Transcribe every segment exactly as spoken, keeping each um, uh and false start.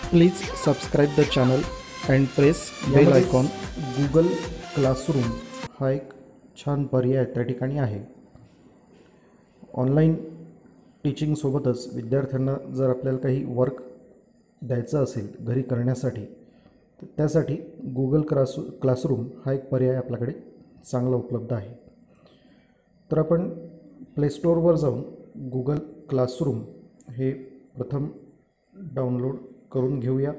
Please subscribe the channel and press bell icon. Google Classroom हा एक छान पर्याय त्या ठिकाणी आहे. ऑनलाईन टीचिंगसोबतच विद्यार्थ्यांना जर आपल्याला काही वर्क द्यायचं असेल घरी करण्यासाठी तर त्यासाठी गूगल क्लास क्लासरूम हा एक पर्याय आपल्याकडे चांगला उपलब्ध आहे. तर आपण प्ले स्टोअरवर जाऊन गूगल क्लासरूम हे प्रथम डाउनलोड करून घेऊया.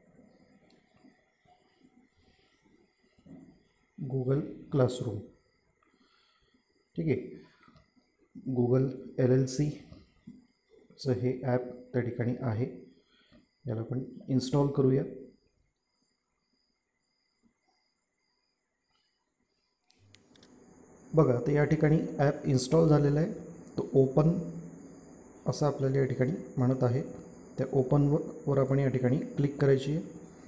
गूगल क्लासरूम ठीक आहे. गूगल एल एल सीचं हे ॲप त्या ठिकाणी आहे. याला आपण इन्स्टॉल करूया. बघा तर या ठिकाणी ॲप इन्स्टॉल झालेला आहे. तो ओपन असं आपल्याला या ठिकाणी म्हणत आहे. त्या ओपनवर वर आपण या ठिकाणी क्लिक करायची आहे.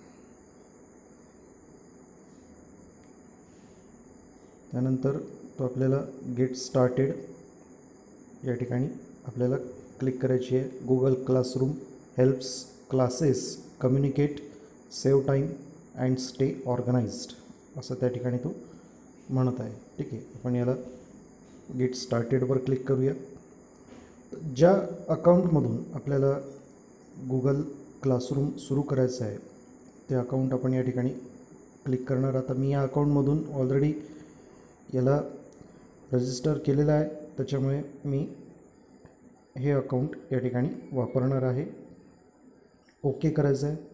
त्यानंतर तो आपल्याला गेट स्टार्टेड या ठिकाणी आपल्याला क्लिक करायची आहे. Google classroom helps classes communicate, save time and stay organised असं त्या ठिकाणी तो म्हणत आहे. ठीक आहे. आपण याला गेट स्टार्टेडवर क्लिक करूया. ज्या अकाउंटमधून आपल्याला गूगल क्लासरूम सुरू करायचं आहे ते अकाउंट आपण या ठिकाणी क्लिक करणार. आता मी या अकाउंटमधून ऑलरेडी याला रजिस्टर केलेलं आहे त्याच्यामुळे मी हे अकाउंट या ठिकाणी वापरणार आहे. ओके करायचं आहे.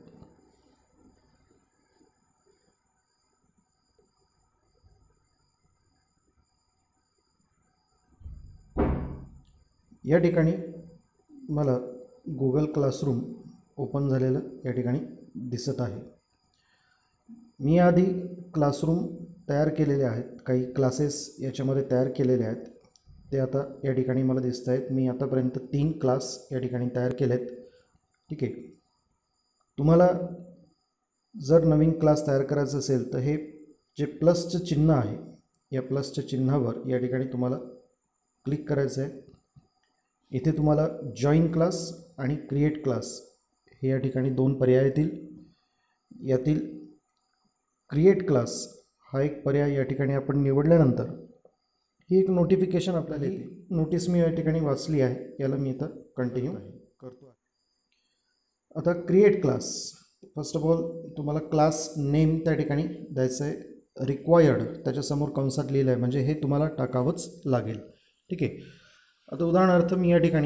या ठिकाणी मला गूगल क्लासरूम ओपन झालेलं या ठिकाणी दिसत आहे. मी आधी क्लासरूम तयार केलेले आहेत. काही क्लासेस याच्यामध्ये तयार केलेले आहेत ते आता या ठिकाणी मला दिसत आहेत. मी आतापर्यंत तीन क्लास या ठिकाणी तयार केले आहेत. ठीक आहे. तुम्हाला जर नवीन क्लास तयार करायचं असेल तर हे जे प्लसचं चिन्ह आहे या प्लसच्या चिन्हावर या ठिकाणी तुम्हाला क्लिक करायचं आहे. इथे तुम्हाला जॉईन क्लास आणि क्रिएट क्लास हे या ठिकाणी दोन पर्याय येतील. यातील क्रिएट क्लास हा एक पर्याय या ठिकाणी आपण निवडल्यानंतर ही एक नोटिफिकेशन आपल्याला येते. नोटीस मी या ठिकाणी वाचली आहे. याला मी इथं कंटिन्यू करतो. आता create class first of all तुम्हाला क्लास नेम त्या ठिकाणी द्यायचं आहे. रिक्वायर्ड त्याच्यासमोर कंसात लिहिलं आहे म्हणजे हे तुम्हाला टाकावंच लागेल. ठीक आहे. आता उदाहरणार्थ मी या ठिकाणी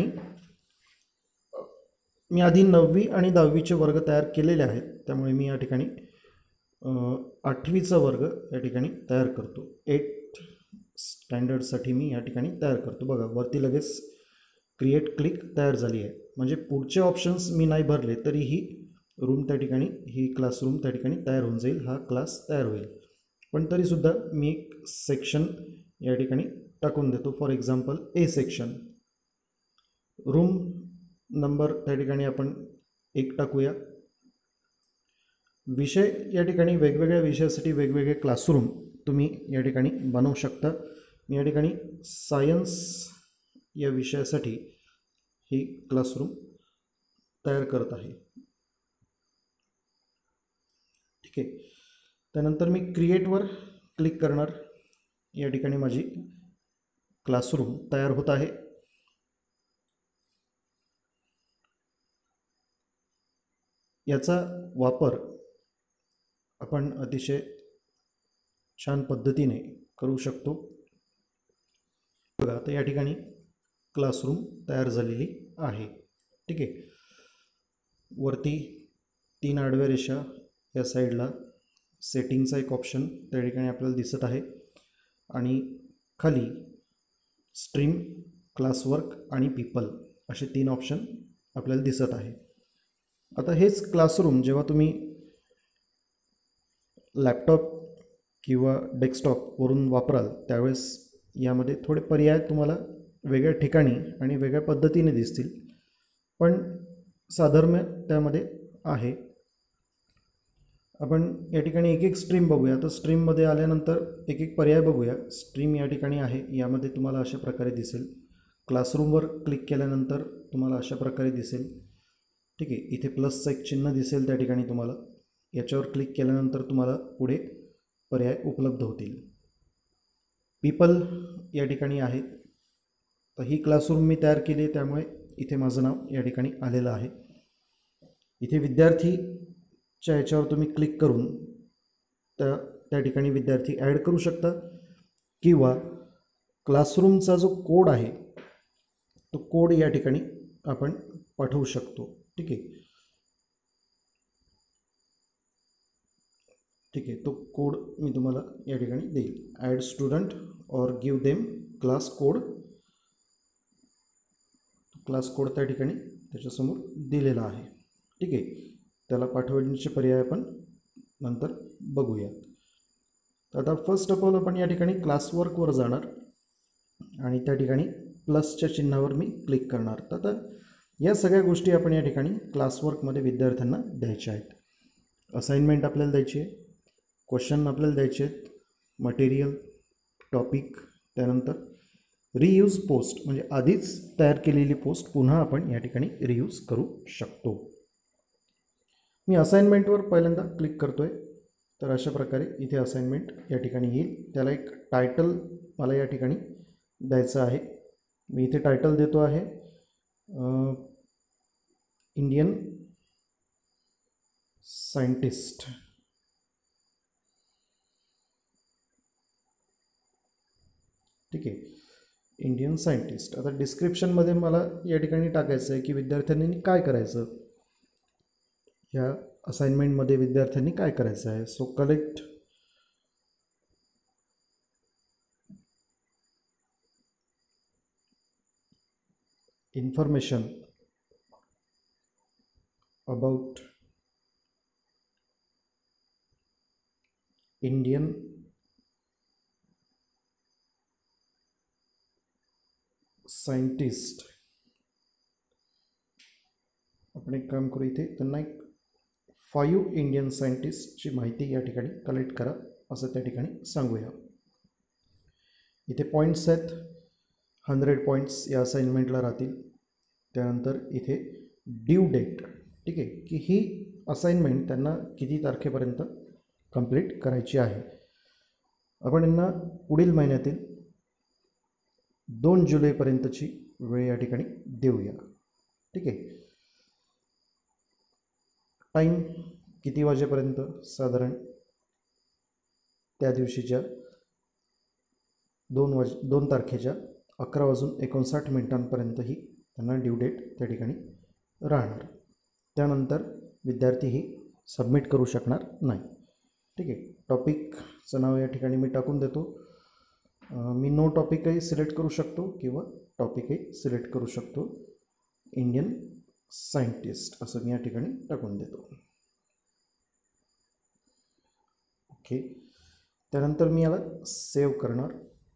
मी आधी नववी आणि दहावीचे वर्ग तयार केलेले आहेत त्यामुळे मी या ठिकाणी आठवीचा वर्ग या ठिकाणी तयार करतो. एट स्टँडर्डसाठी मी या ठिकाणी तयार करतो. बघा वरती लगेच क्रिएट क्लिक तयार झाली आहे. म्हणजे पुढचे ऑप्शन्स मी नाही भरले तरीही रूम त्या ठिकाणी ही क्लासरूम त्या ठिकाणी तयार होऊन जाईल. हा क्लास तयार होईल. पण तरीसुद्धा मी एक सेक्शन या ठिकाणी टाकून देतो. For example A section. Room number त्या ठिकाणी आपण एक टाकूया. विषय या ठिकाणी वेगवेगळ्या विषयासाठी वेगवेगळे क्लासरूम तुम्ही या ठिकाणी बनवू शकता. मी या ठिकाणी सायन्स या विषयासाठी ही क्लासरूम तयार करत आहे. ठीक आहे. त्यानंतर मी क्रिएटवर क्लिक करणार. या ठिकाणी माझी क्लासरूम तयार होत आहे. याचा वापर आपण अतिशय छान पद्धतीने करू शकतो. बघा आता या ठिकाणी क्लासरूम तयार झालेली आहे. ठीक आहे. वरती तीन आडव्या रेषा या साईडला सेटिंगचा एक ऑप्शन त्या ठिकाणी आपल्याला दिसत आहे आणि खाली स्ट्रीम, क्लासवर्क आणि पीपल असे तीन ऑप्शन आपल्याला दिसत आहे. आता हेच क्लासरूम जेव्हा तुम्ही लॅपटॉप किंवा डेस्कटॉपवरून वापराल त्यावेळेस यामध्ये थोडे पर्याय तुम्हाला वेगळ्या ठिकाणी आणि वेगळ्या पद्धतीने दिसतील पण साधर्म्य त्यामध्ये आहे. आपण या ठिकाणी एक एक स्ट्रीम बघूया. तर स्ट्रीममध्ये आल्यानंतर एक एक पर्याय बघूया. स्ट्रीम या ठिकाणी आहे. यामध्ये तुम्हाला अशा प्रकारे दिसेल. क्लासरूमवर क्लिक केल्यानंतर तुम्हाला अशा प्रकारे दिसेल. ठीक आहे. इथे प्लसचं एक चिन्ह दिसेल त्या ठिकाणी तुम्हाला, याच्यावर क्लिक केल्यानंतर तुम्हाला पुढे पर्याय उपलब्ध होतील. पीपल या ठिकाणी आहे. तर ही क्लासरूम मी तयार केली आहे, त्यामुळे इथे माझं नाव या ठिकाणी आलेलं आहे. इथे विद्यार्थीच्या याच्यावर तुम्ही क्लिक करून त्या त्या ठिकाणी विद्यार्थी ॲड करू शकता, किंवा क्लासरूमचा जो कोड आहे तो कोड या ठिकाणी आपण पाठवू शकतो. ठीक आहे ठीक आहे तो कोड मी तुम्हाला या ठिकाणी देईल. ॲड स्टुडंट और give them class code. Class code त्या ठिकाणी त्याच्यासमोर दिलेला आहे. ठीक आहे, त्याला पाठवण्याचे पर्याय आपण नंतर बघूया. तर आता फर्स्ट ऑफ ऑल आपण या ठिकाणी क्लासवर्कवर जाणार आणि त्या ठिकाणी प्लसच्या चिन्हावर मी क्लिक करणार. तर आता या सगळ्या गोष्टी आपण या ठिकाणी क्लासवर्कमध्ये विद्यार्थ्यांना द्यायच्या आहेत. असाइनमेंट आपल्याला द्यायची आहे, क्वेश्चन आपल्याला द्यायचे आहेत, मटेरियल, टॉपिक, त्यानंतर रियूज पोस्ट म्हणजे आधीच तयार केलेली पोस्ट पुन्हा आपण या ठिकाणी रियूज करू शकतो. मी असाइनमेंटवर पहिल्यांदा क्लिक करतो आहे. तर अशा प्रकारे इथे असाइनमेंट या ठिकाणी येईल. त्याला एक टायटल मला या ठिकाणी द्यायचं आहे. मी इथे टायटल देतो आहे इंडियन सायंटिस्ट. ठीक आहे, इंडियन सायंटिस्ट. आता डिस्क्रिप्शनमध्ये मला या ठिकाणी टाकायचं आहे की विद्यार्थ्यांनी काय करायचं, ह्या असाइनमेंटमध्ये विद्यार्थ्यांनी काय करायचं आहे. So collect information about Indian scientist. आपण एक काम करू, इथे त्यांना एक फाईव्ह इंडियन सायंटिस्टची माहिती या ठिकाणी कलेक्ट करा असं त्या ठिकाणी सांगूया. इथे पॉईंट्स आहेत, हंड्रेड पॉईंट्स या असाइनमेंटला राहतील. त्यानंतर इथे ड्यू डेट. ठीक आहे, की ही असाइनमेंट त्यांना किती तारखेपर्यंत कंप्लीट करायची आहे. आपण यांना पुढील महिन्यातील दोन जुलैपर्यंतची वेळ या ठिकाणी देऊया. ठीक आहे, टाईम किती वाजेपर्यंत, साधारण त्या दिवशीच्या दोन वाज दोन तारखेच्या अकरा वाजून एकोणसाठ मिनिटांपर्यंत ही त्यांना ड्यू डेट त्या ठिकाणी राहणार. त्यानंतर विद्यार्थी ही सबमिट करू शकणार नाही. ठीक आहे, टॉपिकचं नाव या ठिकाणी मी टाकून देतो. मी नो टॉपिकही सिलेक्ट करू शकतो किंवा टॉपिकही सिलेक्ट करू शकतो. इंडियन सायंटिस्ट असं मी या ठिकाणी टाकून देतो. ओके, त्यानंतर मी याला सेव्ह करणार.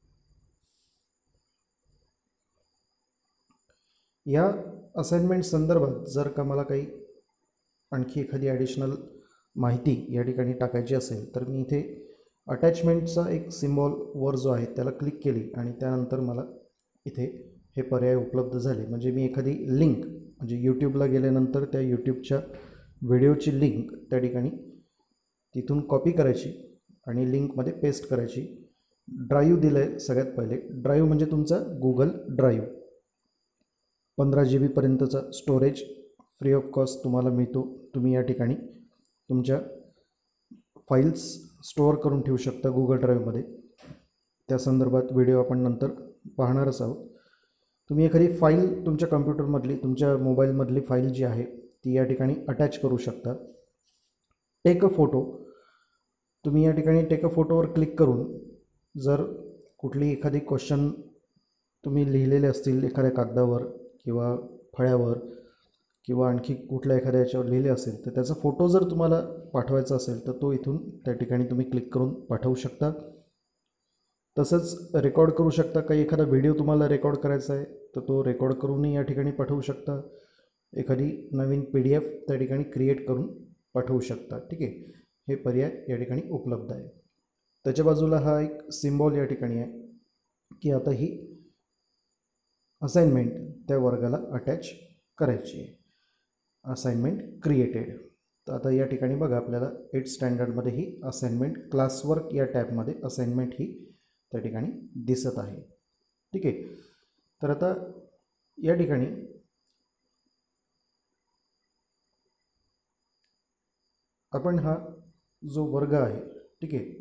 या असाइनमेंट संदर्भात जर का मला काही आणखी एखादी ॲडिशनल माहिती या ठिकाणी टाकायची असेल तर मी इथे अटॅचमेंटचा एक सिम्बॉल वर जो आहे त्याला क्लिक केली आणि त्यानंतर मला इथे हे पर्याय उपलब्ध झाले. म्हणजे मी एखादी लिंक, म्हणजे यूट्यूबला गेल्यानंतर त्या यूट्यूबच्या व्हिडिओची लिंक त्या ठिकाणी तिथून कॉपी करायची आणि लिंकमध्ये पेस्ट करायची. ड्राईव्ह दिलं आहे सगळ्यात पहिले. ड्राईव्ह म्हणजे तुमचा गुगल ड्राईव्ह. पंधरा जी बीपर्यंतचा स्टोरेज फ्री ऑफ कॉस्ट तुम्हाला मिळतो. तुम्ही या ठिकाणी तुमच्या फाईल्स स्टोअर करून ठेवू शकता गुगल ड्राईव्हमध्ये. त्या संदर्भात व्हिडिओ आपण नंतर पाहणारच आहोत. तुम्ही एखादी फाईल तुमच्या कम्प्युटरमधली, तुमच्या मोबाईलमधली फाईल जी आहे ती या ठिकाणी अटॅच करू शकता. Take a photo. तुम्ही या ठिकाणी टेक अ फोटोवर क्लिक करून जर कुठली एखादी क्वेश्चन तुम्ही लिहिलेले असतील एखाद्या कागदावर किंवा फळ्यावर किंवा आणखी कुठल्या एखाद्या याच्यावर लिहिले असेल तर त्याचा फोटो जर तुम्हाला पाठवायचा असेल तर तो इथून त्या ठिकाणी तुम्ही क्लिक करून पाठवू शकता. तसंच रेकॉर्ड करू शकता. काही एखादा व्हिडिओ तुम्हाला रेकॉर्ड करायचा आहे तर तो रेकॉर्ड करूनही या ठिकाणी पाठवू शकता. एखादी नवीन पी डी एफ त्या ठिकाणी क्रिएट करून पाठवू शकता. ठीक आहे, हे पर्याय या ठिकाणी उपलब्ध आहे. त्याच्या बाजूला हा एक सिम्बॉल या ठिकाणी आहे की आता ही असाइनमेंट त्या वर्गाला अटॅच करायची आहे. Assignment created. तर आता या ठिकाणी बघा आपल्याला एट स्टँडर्डमध्ये ही असाइनमेंट क्लासवर्क या टॅबमध्ये असाइनमेंट ही त्या ठिकाणी दिसत आहे. ठीक आहे. तर आता या ठिकाणी आपण हा जो वर्ग आहे, ठीक आहे,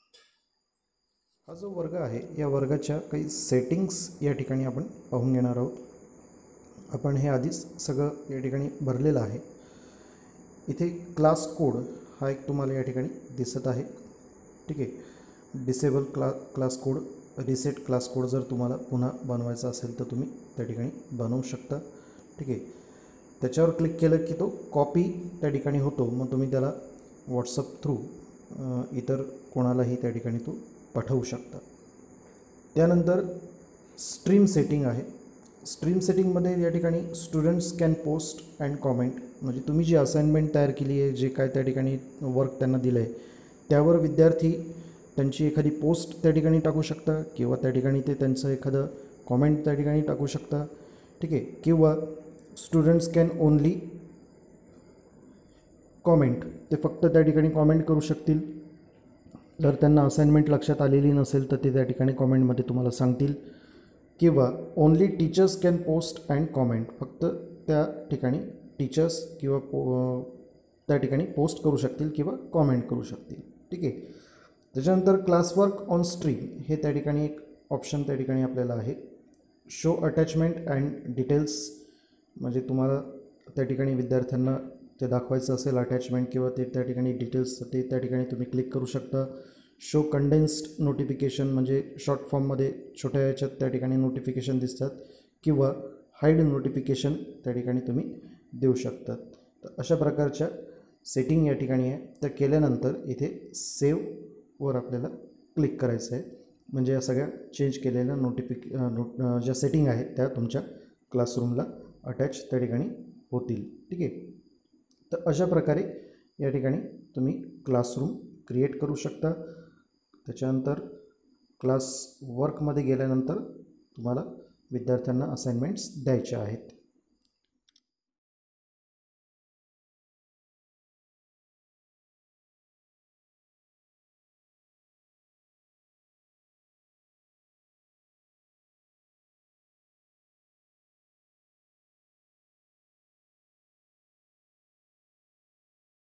हा जो वर्ग आहे या वर्गाच्या काही सेटिंग्स या ठिकाणी आपण पाहून घेणार आहोत. आपण हे आधीच सगळं या ठिकाणी भरलेलं आहे. इथे क्लास कोड हा एक तुम्हाला या ठिकाणी दिसत आहे. ठीक आहे. Disable class class code, reset class code जर तुम्हाला पुन्हा बनवायचा असेल तर तुम्ही त्या ठिकाणी बनवू शकता. ठीक आहे. त्याच्यावर क्लिक केलं की तो कॉपी त्या ठिकाणी होतो. मग तुम्ही त्याला व्हॉट्सअप थ्रू इतर कोणालाही त्या ठिकाणी तो पाठवू शकता. त्यानंतर स्ट्रीम सेटिंग आहे. स्ट्रीम सेटिंगमध्ये या ठिकाणी students can post and comment, म्हणजे तुम्ही जी असाइनमेंट तयार केली आहे, जे काय त्या ठिकाणी वर्क त्यांना दिलं आहे त्यावर विद्यार्थी त्यांची एखादी पोस्ट त्या ठिकाणी टाकू शकता किंवा त्या ठिकाणी ते त्यांचं एखादं कॉमेंट त्या ठिकाणी टाकू शकता. ठीक आहे. किंवा स्टुडंट्स कॅन ओनली कॉमेंट, ते फक्त त्या ठिकाणी कॉमेंट करू शकतील. जर त्यांना असाइनमेंट लक्षात आलेली नसेल तर ते त्या ठिकाणी कॉमेंटमध्ये तुम्हाला सांगतील. किंवा only teachers can post and comment, फक्त त्या ठिकाणी टीचर्स किंवा पो त्या ठिकाणी पोस्ट करू शकतील किंवा कॉमेंट करू शकतील. ठीक आहे. त्याच्यानंतर क्लासवर्क ऑन स्ट्रीम हे त्या ठिकाणी एक ऑप्शन त्या ठिकाणी आपल्याला आहे. शो अटॅचमेंट अँड डिटेल्स, म्हणजे तुम्हाला त्या ठिकाणी विद्यार्थ्यांना ते दाखवायचं असेल अटॅचमेंट किंवा ते त्या ठिकाणी डिटेल्स, ते त्या ठिकाणी तुम्ही क्लिक करू शकता. शो कंडेन्स्ड नोटिफिकेशन, म्हणजे शॉर्ट फॉर्ममध्ये छोट्या याच्यात त्या ठिकाणी नोटिफिकेशन दिसतात. किंवा हाईड नोटिफिकेशन त्या ठिकाणी तुम्ही देऊ शकतात. तर अशा प्रकारच्या सेटिंग या ठिकाणी आहे. त्या केल्यानंतर इथे सेव्हवर आपल्याला क्लिक करायचं आहे. म्हणजे या सगळ्या चेंज केलेल्या नोटिफिके नोट ज्या सेटिंग आहेत त्या तुमच्या क्लासरूमला अटॅच त्या ठिकाणी होतील. ठीक आहे. तर अशा प्रकारे या ठिकाणी तुम्ही क्लासरूम क्रिएट करू शकता. त्याच्यानंतर क्लास वर्कमध्ये गेल्यानंतर तुम्हाला विद्यार्थ्यांना असाइनमेंट्स द्यायच्या आहेत.